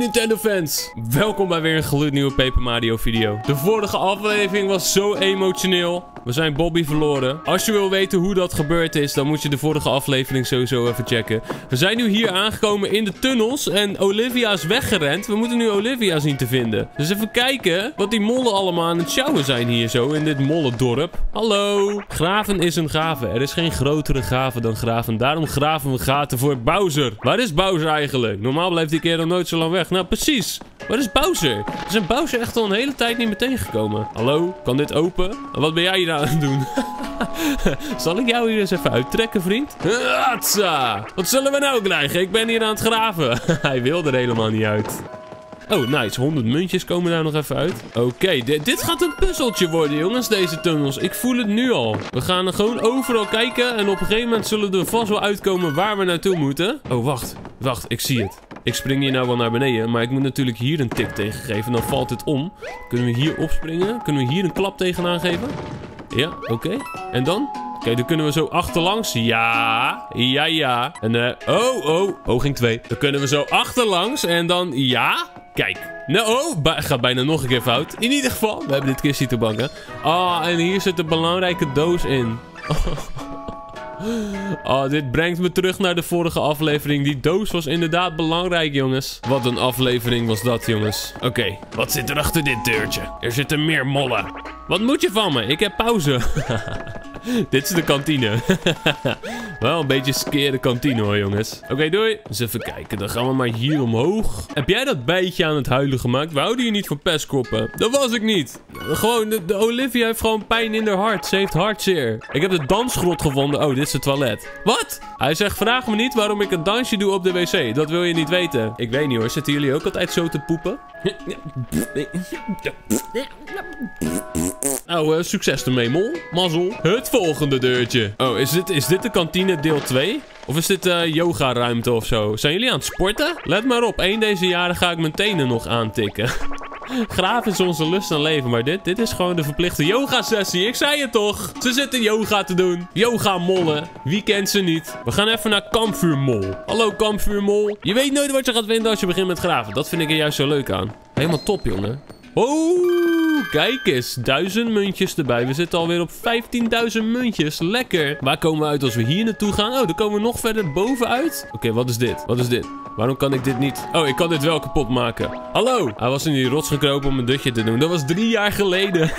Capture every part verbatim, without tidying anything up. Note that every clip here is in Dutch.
Nintendo fans, welkom bij weer een gloednieuwe Paper Mario video. De vorige aflevering was zo emotioneel. We zijn Bobby verloren. Als je wil weten hoe dat gebeurd is, dan moet je de vorige aflevering sowieso even checken. We zijn nu hier aangekomen in de tunnels en Olivia is weggerend. We moeten nu Olivia zien te vinden. Dus even kijken wat die mollen allemaal aan het sjouwen zijn hier zo in dit mollendorp. Hallo. Graven is een gave. Er is geen grotere gave dan graven. Daarom graven we gaten voor Bowser. Waar is Bowser eigenlijk? Normaal blijft die kerel nooit zo lang weg. Nou, precies. Waar is Bowser? We zijn Bowser echt al een hele tijd niet meer tegengekomen. Hallo? Kan dit open? En wat ben jij hier aan het doen? Zal ik jou hier eens even uittrekken, vriend? Hatsa! Wat zullen we nou krijgen? Ik ben hier aan het graven. Hij wil er helemaal niet uit. Oh, nice. honderd muntjes komen daar nog even uit. Oké, okay, dit, dit gaat een puzzeltje worden, jongens, deze tunnels. Ik voel het nu al. We gaan er gewoon overal kijken en op een gegeven moment zullen we er vast wel uitkomen waar we naartoe moeten. Oh, wacht. Wacht, ik zie het. Ik spring hier nou wel naar beneden, maar ik moet natuurlijk hier een tik tegen geven. Dan valt het om. Kunnen we hier opspringen? Kunnen we hier een klap tegenaan geven? Ja, oké. Okay. En dan? Oké, okay, dan kunnen we zo achterlangs. Ja, ja, ja. En eh, oh, oh. Poging twee. Dan kunnen we zo achterlangs en dan, ja. Kijk. Nou, oh, gaat bijna nog een keer fout. In ieder geval, we hebben dit kistje te bakken. Ah, oh, en hier zit een belangrijke doos in. Oh, dit brengt me terug naar de vorige aflevering. Die doos was inderdaad belangrijk, jongens. Wat een aflevering was dat, jongens. Oké, okay, wat zit er achter dit deurtje? Er zitten meer mollen. Wat moet je van me? Ik heb pauze. Dit is de kantine. Wel een beetje skere kantine hoor, jongens. Oké, okay, doei. Dus even kijken. Dan gaan we maar hier omhoog. Heb jij dat bijtje aan het huilen gemaakt? We houden je niet van pestkoppen. Dat was ik niet. Gewoon, de, de Olivia heeft gewoon pijn in haar hart. Ze heeft hartzeer. Ik heb de dansgrot gevonden. Oh, dit is het toilet. Wat? Hij zegt, vraag me niet waarom ik een dansje doe op de wc. Dat wil je niet weten. Ik weet niet hoor. Zitten jullie ook altijd zo te poepen? Oh, uh, succes ermee, mol. Mazzel. Het volgende deurtje. Oh, is dit, is dit de kantine deel twee? Of is dit uh, yoga ruimte of zo? Zijn jullie aan het sporten? Let maar op, één deze jaren ga ik mijn tenen nog aantikken. Graven is onze lust aan leven, maar dit, dit is gewoon de verplichte yoga sessie. Ik zei het toch. Ze zitten yoga te doen. Yoga mollen. Wie kent ze niet? We gaan even naar kampvuurmol. Hallo kampvuurmol. Je weet nooit wat je gaat vinden als je begint met graven. Dat vind ik er juist zo leuk aan. Helemaal top, jongen. Oh, kijk eens. Duizend muntjes erbij. We zitten alweer op vijftienduizend muntjes. Lekker. Waar komen we uit als we hier naartoe gaan? Oh, dan komen we nog verder bovenuit. Oké, okay, wat is dit? Wat is dit? Waarom kan ik dit niet? Oh, ik kan dit wel kapot maken. Hallo. Hij was in die rots gekropen om een dutje te doen. Dat was drie jaar geleden.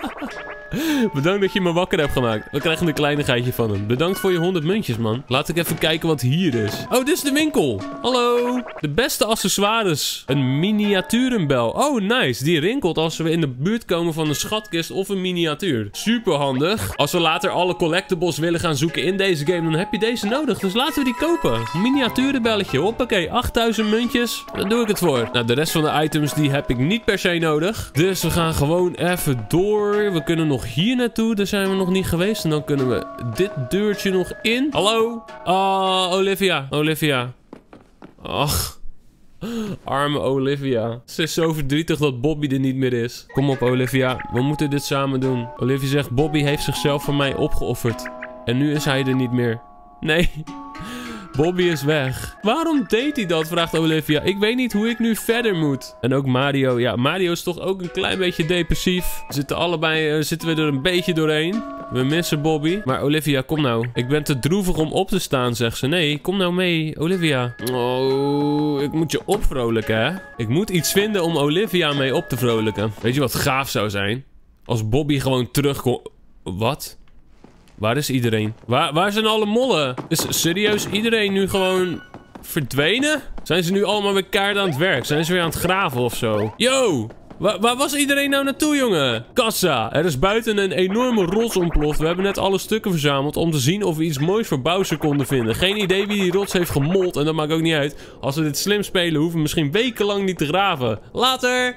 Bedankt dat je me wakker hebt gemaakt. We krijgen een kleinigheidje van hem. Bedankt voor je honderd muntjes, man. Laat ik even kijken wat hier is. Oh, dit is de winkel. Hallo. De beste accessoires. Een miniaturenbel. Oh, nice. Die rinkelt als we in de buurt komen van een schatkist of een miniatuur. Super handig. Als we later alle collectibles willen gaan zoeken in deze game, dan heb je deze nodig. Dus laten we die kopen. Miniaturenbelletje. Hoppakee. achtduizend muntjes. Daar doe ik het voor. Nou, de rest van de items, die heb ik niet per se nodig. Dus we gaan gewoon even door. We kunnen nog hier naartoe, daar zijn we nog niet geweest. En dan kunnen we dit deurtje nog in. Hallo? Ah, oh, Olivia. Olivia. Ach. Arme Olivia. Ze is zo verdrietig dat Bobby er niet meer is. Kom op, Olivia. We moeten dit samen doen. Olivia zegt, Bobby heeft zichzelf voor mij opgeofferd. En nu is hij er niet meer. Nee. Bobby is weg. Waarom deed hij dat? Vraagt Olivia. Ik weet niet hoe ik nu verder moet. En ook Mario. Ja, Mario is toch ook een klein beetje depressief. We zitten allebei, uh, zitten we er een beetje doorheen. We missen Bobby. Maar Olivia, kom nou. Ik ben te droevig om op te staan, zegt ze. Nee, kom nou mee, Olivia. Oh, ik moet je opvrolijken, hè? Ik moet iets vinden om Olivia mee op te vrolijken. Weet je wat gaaf zou zijn? Als Bobby gewoon terugkomt. Wat? Waar is iedereen? Waar, waar zijn alle mollen? Is serieus iedereen nu gewoon verdwenen? Zijn ze nu allemaal weer kaart aan het werk? Zijn ze weer aan het graven of zo? Yo! Waar, waar was iedereen nou naartoe, jongen? Kassa! Er is buiten een enorme rots ontploft. We hebben net alle stukken verzameld om te zien of we iets moois voor Bowser konden vinden. Geen idee wie die rots heeft gemold en dat maakt ook niet uit. Als we dit slim spelen, hoeven we misschien wekenlang niet te graven. Later!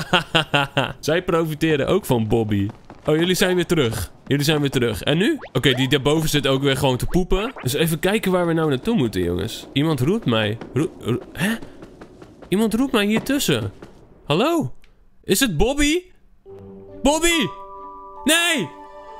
Zij profiteren ook van Bobby. Oh, jullie zijn weer terug. Jullie zijn weer terug. En nu? Oké, okay, die daarboven zit ook weer gewoon te poepen. Dus even kijken waar we nou naartoe moeten, jongens. Iemand roept mij. Ro ro hè? Iemand roept mij hier tussen. Hallo? Is het Bobby? Bobby! Nee!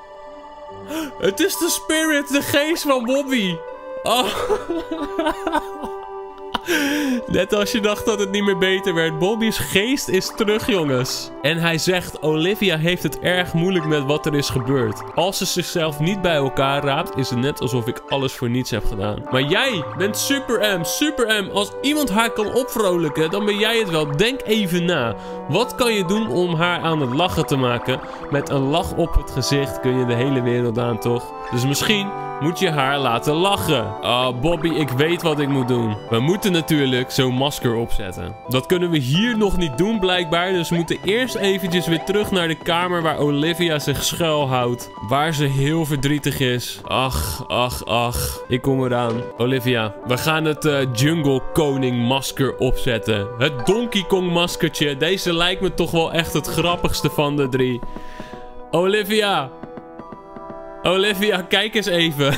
Het is de spirit, de geest van Bobby. Oh. Net als je dacht dat het niet meer beter werd. Bobby's geest is terug, jongens. En hij zegt, Olivia heeft het erg moeilijk met wat er is gebeurd. Als ze zichzelf niet bij elkaar raapt, is het net alsof ik alles voor niets heb gedaan. Maar jij bent Super M, Super M. Als iemand haar kan opvrolijken, dan ben jij het wel. Denk even na. Wat kan je doen om haar aan het lachen te maken? Met een lach op het gezicht kun je de hele wereld aan, toch? Dus misschien moet je haar laten lachen. Oh, Bobby, ik weet wat ik moet doen. We moeten natuurlijk zo'n masker opzetten. Dat kunnen we hier nog niet doen, blijkbaar. Dus we moeten eerst eventjes weer terug naar de kamer waar Olivia zich schuilhoudt. Waar ze heel verdrietig is. Ach, ach, ach. Ik kom eraan. Olivia, we gaan het uh, Jungle Koning masker opzetten. Het Donkey Kong maskertje. Deze lijkt me toch wel echt het grappigste van de drie. Olivia. Olivia, kijk eens even.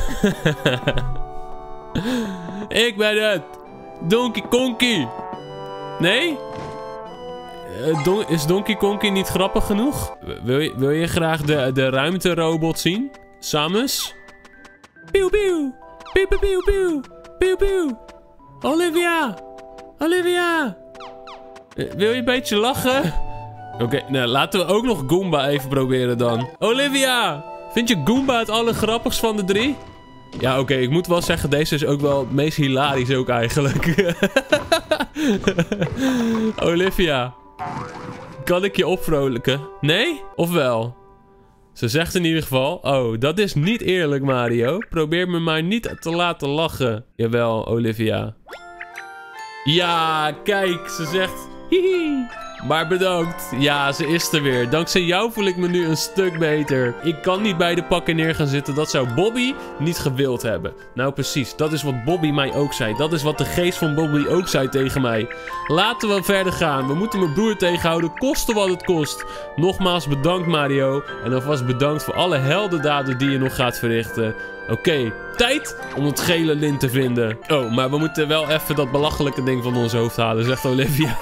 Ik ben het. Donkey Konkie. Nee? Uh, don is Donkey Konkie niet grappig genoeg? Wil je, wil je graag de, de ruimterobot zien? Samus? Pieuw, pieuw. Pieuw, pieuw, pieuw, pieuw. Pieuw, pieuw. Olivia. Olivia. Uh, wil je een beetje lachen? Oké, okay, nou laten we ook nog Goomba even proberen dan. Olivia. Vind je Goomba het allergrappigst van de drie? Ja, oké. Okay, ik moet wel zeggen, deze is ook wel het meest hilarisch ook eigenlijk. Olivia. Kan ik je opvrolijken? Nee? Of wel? Ze zegt in ieder geval... Oh, dat is niet eerlijk, Mario. Probeer me maar niet te laten lachen. Jawel, Olivia. Ja, kijk. Ze zegt... Hihi. Maar bedankt. Ja, ze is er weer. Dankzij jou voel ik me nu een stuk beter. Ik kan niet bij de pakken neer gaan zitten. Dat zou Bobby niet gewild hebben. Nou precies, dat is wat Bobby mij ook zei. Dat is wat de geest van Bobby ook zei tegen mij. Laten we verder gaan. We moeten mijn broer tegenhouden, koste wat het kost. Nogmaals bedankt, Mario. En alvast bedankt voor alle heldendaden die je nog gaat verrichten. Oké, okay, tijd om het gele lint te vinden. Oh, maar we moeten wel even dat belachelijke ding van ons hoofd halen, zegt Olivia.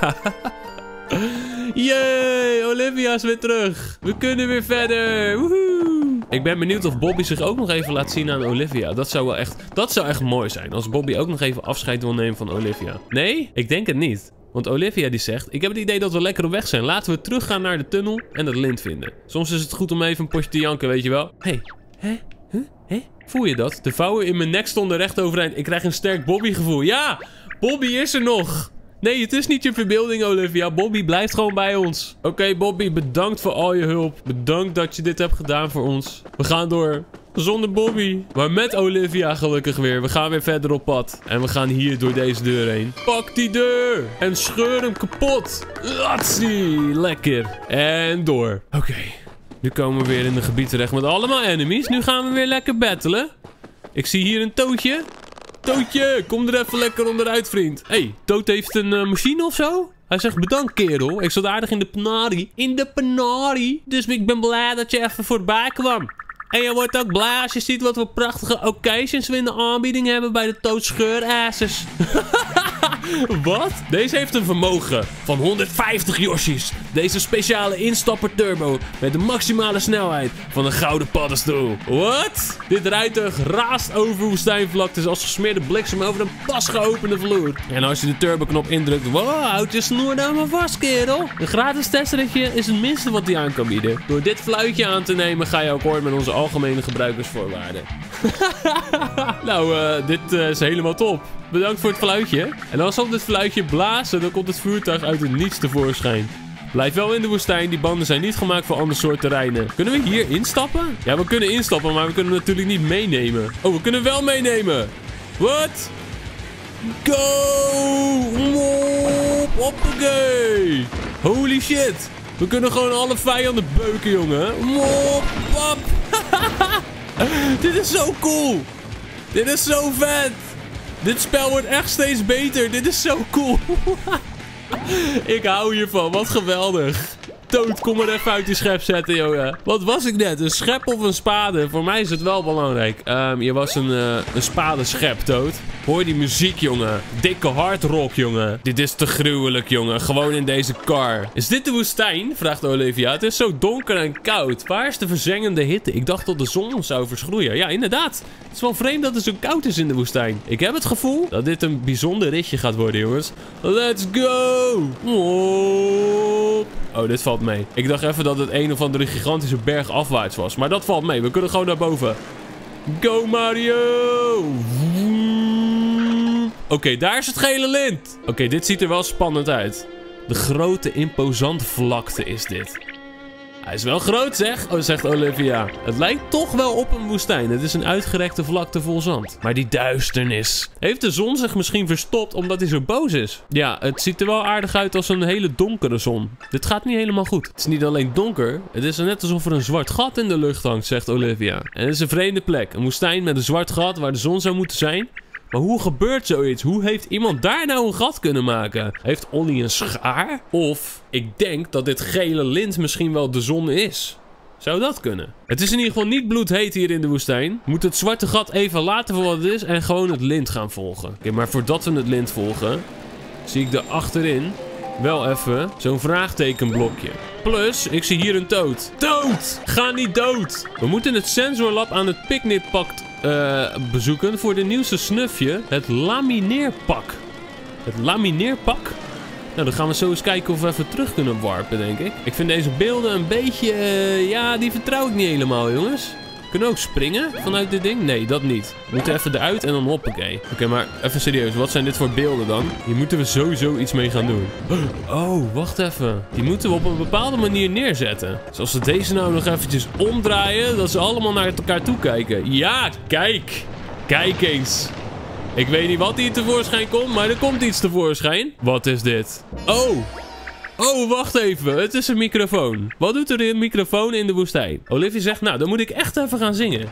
Yay, Olivia is weer terug. We kunnen weer verder. Woehoe. Ik ben benieuwd of Bobby zich ook nog even laat zien aan Olivia. Dat zou wel echt, dat zou echt mooi zijn. Als Bobby ook nog even afscheid wil nemen van Olivia. Nee? Ik denk het niet. Want Olivia die zegt, ik heb het idee dat we lekker op weg zijn. Laten we teruggaan naar de tunnel en het lint vinden. Soms is het goed om even een potje te janken, weet je wel. Hé, hey. hè, huh? Hè? Voel je dat? De vouwen in mijn nek stonden recht overeind. Ik krijg een sterk Bobby gevoel. Ja, Bobby is er nog. Nee, het is niet je verbeelding, Olivia. Bobby blijft gewoon bij ons. Oké, okay, Bobby, bedankt voor al je hulp. Bedankt dat je dit hebt gedaan voor ons. We gaan door. Zonder Bobby. Maar met Olivia gelukkig weer. We gaan weer verder op pad. En we gaan hier door deze deur heen. Pak die deur. En scheur hem kapot. Latsie. Lekker. En door. Oké. Okay. Nu komen we weer in een gebied terecht met allemaal enemies. Nu gaan we weer lekker battelen. Ik zie hier een Tootje. Tootje, kom er even lekker onderuit, vriend. Hé, hey, Toot heeft een uh, machine of zo? Hij zegt bedankt, kerel. Ik zat aardig in de penari. In de penari. Dus ik ben blij dat je even voorbij kwam. En je wordt ook blij als je ziet wat voor prachtige occasions we in de aanbieding hebben bij de Toot Scheurassers. Wat? Deze heeft een vermogen van honderdvijftig Yoshi's. Deze speciale instapper turbo met de maximale snelheid van een gouden paddenstoel. Wat? Dit rijtuig raast over woestijnvlaktes als gesmeerde bliksem over een pas geopende vloer. En als je de turboknop indrukt, wow, houd je snoer dan maar vast, kerel. Een gratis testritje is het minste wat hij aan kan bieden. Door dit fluitje aan te nemen ga je akkoord met onze algemene gebruikersvoorwaarden. Nou, uh, dit uh, is helemaal top. Bedankt voor het fluitje. En als we op dit fluitje blazen, dan komt het voertuig uit het niets tevoorschijn. Blijf wel in de woestijn, die banden zijn niet gemaakt voor ander soort terreinen. Kunnen we hier instappen? Ja, we kunnen instappen, maar we kunnen hem natuurlijk niet meenemen. Oh, we kunnen wel meenemen. Wat? Go! Mop! Hoppakee! Holy shit! We kunnen gewoon alle vijanden beuken, jongen. Mop! Pap! Dit is zo cool! Dit is zo vet! Dit spel wordt echt steeds beter. Dit is zo cool. Ik hou hiervan. Wat geweldig. Toad, kom maar even uit die schep zetten, jongen. Wat was ik net? Een schep of een spade? Voor mij is het wel belangrijk. Um, je was een, uh, een spadeschep, Toad. Hoor die muziek, jongen. Dikke hardrock, jongen. Dit is te gruwelijk, jongen. Gewoon in deze car. Is dit de woestijn? Vraagt Olivia. Het is zo donker en koud. Waar is de verzengende hitte? Ik dacht dat de zon ons zou verschroeien. Ja, inderdaad. Het is wel vreemd dat het zo koud is in de woestijn. Ik heb het gevoel dat dit een bijzonder ritje gaat worden, jongens. Let's go! Oh, oh dit valt mee. Ik dacht even dat het een of andere gigantische berg afwaarts was. Maar dat valt mee. We kunnen gewoon naar boven. Go, Mario! Oké, okay, daar is het gele lint. Oké, okay, dit ziet er wel spannend uit. De grote, imposante vlakte is dit. Hij is wel groot, zeg, oh, zegt Olivia. Het lijkt toch wel op een woestijn. Het is een uitgerekte vlakte vol zand. Maar die duisternis. Heeft de zon zich misschien verstopt omdat hij zo boos is? Ja, het ziet er wel aardig uit als een hele donkere zon. Dit gaat niet helemaal goed. Het is niet alleen donker. Het is net alsof er een zwart gat in de lucht hangt, zegt Olivia. En het is een vreemde plek. Een woestijn met een zwart gat waar de zon zou moeten zijn. Maar hoe gebeurt zoiets? Hoe heeft iemand daar nou een gat kunnen maken? Heeft Ollie een schaar? Of, ik denk dat dit gele lint misschien wel de zon is. Zou dat kunnen? Het is in ieder geval niet bloedheet hier in de woestijn. We moeten het zwarte gat even laten voor wat het is en gewoon het lint gaan volgen. Oké, okay, maar voordat we het lint volgen, zie ik er achterin wel even zo'n vraagtekenblokje. Plus, ik zie hier een Toad. Toad! Ga niet dood! We moeten het sensorlab aan het picknickpak uh, bezoeken voor de nieuwste snufje. Het lamineerpak. Het lamineerpak? Nou, dan gaan we zo eens kijken of we even terug kunnen warpen, denk ik. Ik vind deze beelden een beetje... Uh, ja, die vertrouw ik niet helemaal, jongens. Kunnen we ook springen vanuit dit ding? Nee, dat niet. We moeten even eruit en dan hoppakee. Oké, okay, maar even serieus. Wat zijn dit voor beelden dan? Hier moeten we sowieso iets mee gaan doen. Oh, wacht even. Die moeten we op een bepaalde manier neerzetten. Dus als we deze nou nog eventjes omdraaien, dat ze allemaal naar elkaar toe kijken. Ja, kijk. Kijk eens. Ik weet niet wat hier tevoorschijn komt, maar er komt iets tevoorschijn. Wat is dit? Oh. Oh, wacht even. Het is een microfoon. Wat doet er een microfoon in de woestijn? Olivia zegt, nou, dan moet ik echt even gaan zingen.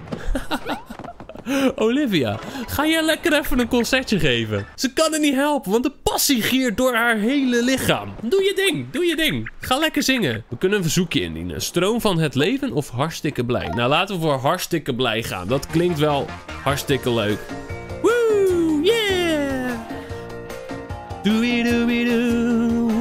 Olivia, ga jij lekker even een concertje geven? Ze kan het niet helpen, want de passie giert door haar hele lichaam. Doe je ding, doe je ding. Ga lekker zingen. We kunnen een verzoekje indienen. Stroom van het leven of hartstikke blij? Nou, laten we voor hartstikke blij gaan. Dat klinkt wel hartstikke leuk. Woe, yeah! Doei, doei, doei.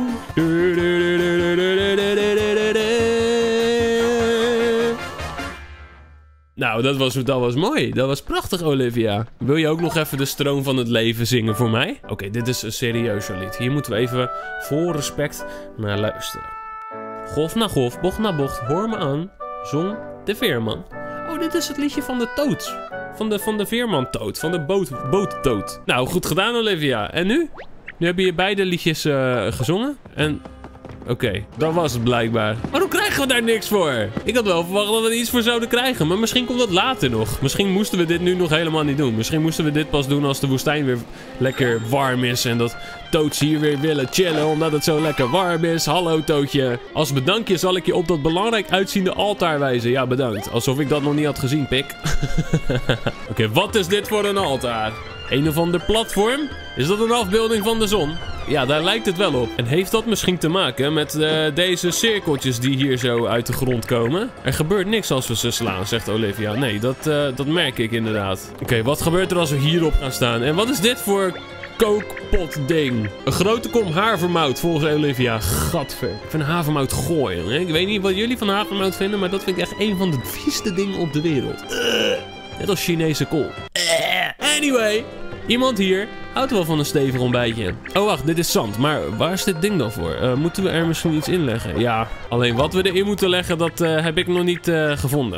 Nou, dat was, dat was mooi. Dat was prachtig, Olivia. Wil je ook nog even de stroom van het leven zingen voor mij? Oké, okay, dit is een serieuzer lied. Hier moeten we even vol respect naar luisteren. Golf na golf, bocht na bocht, hoor me aan. Zong de veerman. Oh, dit is het liedje van de Toad. Van de, van de veerman Toad. Van de boot, boot Toad. Nou, goed gedaan, Olivia. En nu? Nu heb je beide liedjes uh, gezongen. En... Oké, okay, dat was het blijkbaar. Waarom krijgen we daar niks voor? Ik had wel verwacht dat we er iets voor zouden krijgen. Maar misschien komt dat later nog. Misschien moesten we dit nu nog helemaal niet doen. Misschien moesten we dit pas doen als de woestijn weer lekker warm is. En dat Toads hier weer willen chillen omdat het zo lekker warm is. Hallo Toadje. Als bedankje zal ik je op dat belangrijk uitziende altaar wijzen. Ja, bedankt. Alsof ik dat nog niet had gezien, pik. Oké, okay, wat is dit voor een altaar? Een of ander platform? Is dat een afbeelding van de zon? Ja, daar lijkt het wel op. En heeft dat misschien te maken met uh, deze cirkeltjes die hier zo uit de grond komen? Er gebeurt niks als we ze slaan, zegt Olivia. Nee, dat, uh, dat merk ik inderdaad. Oké, okay, wat gebeurt er als we hierop gaan staan? En wat is dit voor kookpot ding? Een grote kom havermout, volgens Olivia. Gadver. Ik vind havermout gooi. Hè? Ik weet niet wat jullie van havermout vinden, maar dat vind ik echt een van de vieste dingen op de wereld. Uh, net als Chinese kool. Uh, anyway... Iemand hier houdt wel van een stevig ontbijtje. Oh wacht, dit is zand. Maar waar is dit ding dan voor? Uh, moeten we er misschien iets in leggen? Ja, alleen wat we erin moeten leggen, dat uh, heb ik nog niet uh, gevonden.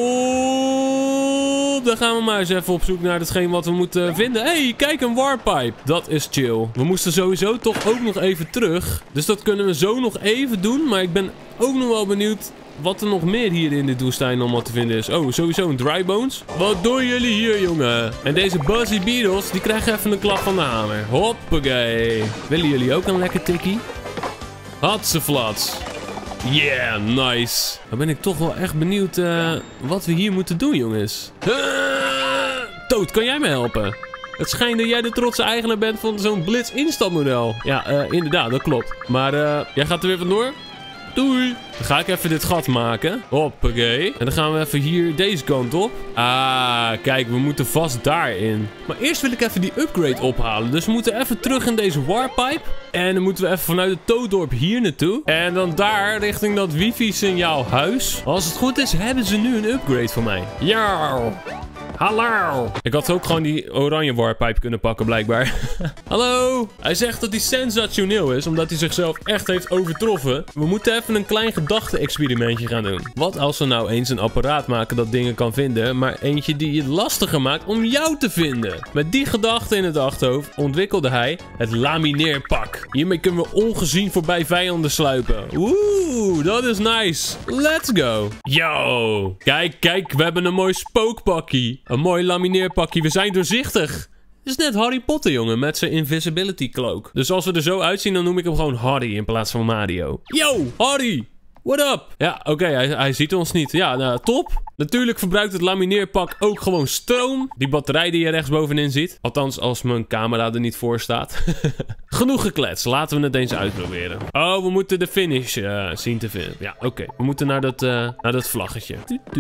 Oh, dan gaan we maar eens even op zoek naar hetgeen wat we moeten vinden. Hé, hey, kijk, een warpipe. Dat is chill. We moesten sowieso toch ook nog even terug. Dus dat kunnen we zo nog even doen. Maar ik ben ook nog wel benieuwd wat er nog meer hier in de woestijn allemaal te vinden is. Oh, sowieso een dry bones. Wat doen jullie hier, jongen? En deze Buzzy Beetles, die krijgen even een klap van de hamer. Hoppakee. Willen jullie ook een lekker tikkie? Hatseflats. Yeah, nice. Dan ben ik toch wel echt benieuwd uh, wat we hier moeten doen, jongens. Uh, Toad, kan jij me helpen? Het schijnt dat jij de trotse eigenaar bent van zo'n Blitz instapmodel. Ja, uh, inderdaad, dat klopt. Maar uh, jij gaat er weer vandoor? Doei. Dan ga ik even dit gat maken. Hoppakee. En dan gaan we even hier deze kant op. Ah, kijk, we moeten vast daarin. Maar eerst wil ik even die upgrade ophalen. Dus we moeten even terug in deze warpipe. En dan moeten we even vanuit het Toaddorp hier naartoe. En dan daar richting dat wifi-signaal huis. Als het goed is, hebben ze nu een upgrade voor mij. Ja. Hallo. Ik had ook gewoon die oranje warpipe kunnen pakken, blijkbaar. Hallo. Hij zegt dat hij sensationeel is, omdat hij zichzelf echt heeft overtroffen. We moeten even een klein gedachte-experimentje gaan doen. Wat als we nou eens een apparaat maken dat dingen kan vinden, maar eentje die het lastiger maakt om jou te vinden? Met die gedachte in het achterhoofd ontwikkelde hij het lamineerpak. Hiermee kunnen we ongezien voorbij vijanden sluipen. Oeh, dat is nice. Let's go. Yo. Kijk, kijk, we hebben een mooi spookpakkie. Een mooi lamineerpakje. We zijn doorzichtig. Het is net Harry Potter, jongen, met zijn invisibility cloak. Dus als we er zo uitzien, dan noem ik hem gewoon Harry in plaats van Mario. Yo, Harry! What up? Ja, oké, okay, hij, hij ziet ons niet. Ja, nou, top. Natuurlijk verbruikt het lamineerpak ook gewoon stroom. Die batterij die je rechtsbovenin ziet. Althans, als mijn camera er niet voor staat. Genoeg geklets. Laten we het eens uitproberen. Oh, we moeten de finish uh, zien te vinden. Ja, oké. Okay. We moeten naar dat, uh, naar dat vlaggetje.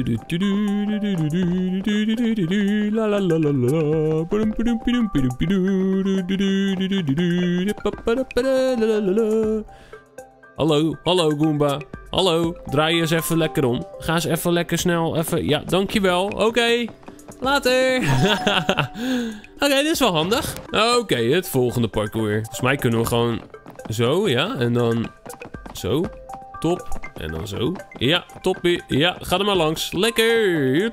Hallo, hallo Goomba. Hallo, draai je eens even lekker om. Ga eens even lekker snel, even... Ja, dankjewel. Oké, okay. Later. Oké, okay, dit is wel handig. Oké, okay, het volgende parcours. Volgens mij kunnen we gewoon zo, ja. En dan zo. Top. En dan zo. Ja, toppie. Ja, ga er maar langs. Lekker.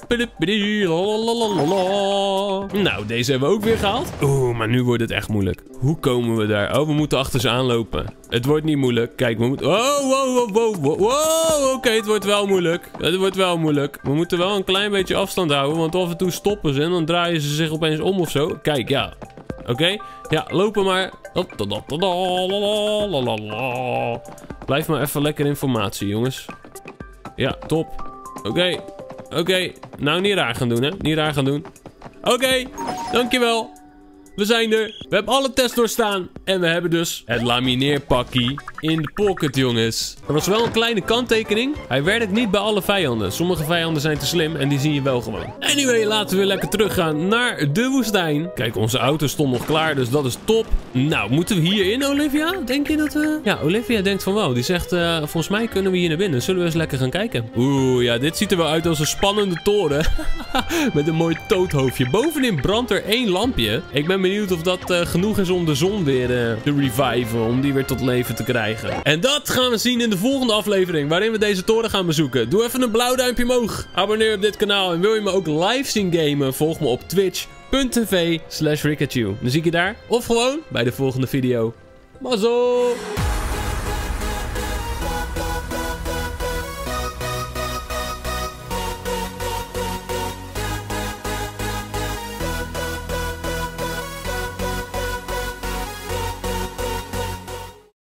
Nou, deze hebben we ook weer gehaald. Oeh, maar nu wordt het echt moeilijk. Hoe komen we daar? Oh, we moeten achter ze aanlopen. Het wordt niet moeilijk. Kijk, we moeten... Oh, wow, wow, wow, wow. wow. Oké, okay, het wordt wel moeilijk. Het wordt wel moeilijk. We moeten wel een klein beetje afstand houden. Want af en toe stoppen ze en dan draaien ze zich opeens om of zo. Kijk, ja. Oké. Okay. Ja, lopen maar. Blijf maar even lekker informatie, jongens. Ja, top. Oké. Okay. Oké. Okay. Nou, niet raar gaan doen, hè. Niet raar gaan doen. Oké. Okay. Dankjewel. We zijn er. We hebben alle tests doorstaan. En we hebben dus het lamineerpakkie in de pocket, jongens. Er was wel een kleine kanttekening. Hij werkt niet bij alle vijanden. Sommige vijanden zijn te slim en die zie je wel gewoon. Anyway, laten we weer lekker teruggaan naar de woestijn. Kijk, onze auto stond nog klaar, dus dat is top. Nou, moeten we hierin, Olivia? Denk je dat we... Ja, Olivia denkt van wel. Die zegt, uh, volgens mij kunnen we hier naar binnen. Zullen we eens lekker gaan kijken? Oeh, ja, dit ziet er wel uit als een spannende toren. Met een mooi toothoofdje. Bovenin brandt er één lampje. Ik ben benieuwd of dat uh, genoeg is om de zon weer uh, te reviven. Om die weer tot leven te krijgen. En dat gaan we zien in de volgende aflevering. Waarin we deze toren gaan bezoeken. Doe even een blauw duimpje omhoog. Abonneer op dit kanaal. En wil je me ook live zien gamen? Volg me op twitch.tv slash Rikachu. Dan zie ik je daar. Of gewoon bij de volgende video. Mazzel!